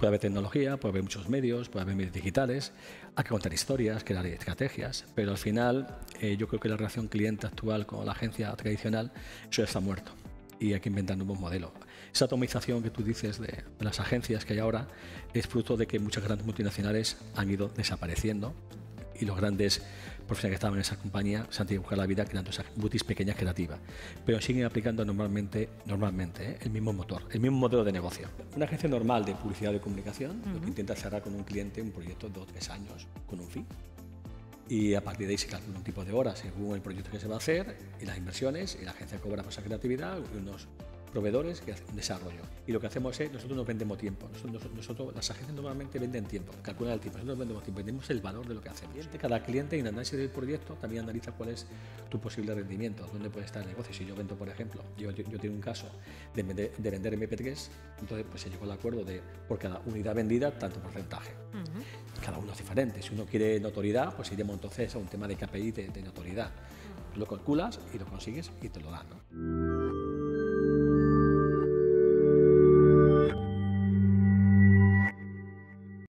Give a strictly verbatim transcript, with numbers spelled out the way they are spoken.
puede haber tecnología, puede haber muchos medios, puede haber medios digitales, hay que contar historias, crear estrategias, pero al final eh, yo creo que la relación cliente actual con la agencia tradicional, eso ya está muerto y hay que inventar nuevos modelos. Esa atomización que tú dices de, de las agencias que hay ahora es fruto de que muchas grandes multinacionales han ido desapareciendo y los grandes profesionales que estaban en esa compañía se han tenido que buscar la vida creando esas boutiques pequeñas creativas, pero siguen aplicando normalmente, normalmente ¿eh? el mismo motor, el mismo modelo de negocio. Una agencia normal de publicidad y comunicación uh-huh. lo que intenta cerrar con un cliente un proyecto de dos o tres años con un fin. Y a partir de ahí se calcula un tipo de horas según el proyecto que se va a hacer y las inversiones, y la agencia cobra por esa creatividad y unos proveedores que hacen un desarrollo. Y lo que hacemos es, nosotros nos vendemos tiempo. Nosotros, nosotros, las agencias normalmente venden tiempo, calculan el tiempo. Nosotros vendemos tiempo, vendemos el valor de lo que hacemos. Cada cliente en el análisis del proyecto también analiza cuál es tu posible rendimiento, dónde puede estar el negocio. Si yo vendo, por ejemplo, yo, yo, yo tengo un caso de vender, de vender eme pe tres, entonces pues se llegó al acuerdo de por cada unidad vendida, tanto porcentaje. Uh-huh. Cada uno es diferente. Si uno quiere notoriedad, pues iremos entonces a un tema de K P I de, de notoriedad. Lo calculas y lo consigues y te lo dan, ¿no?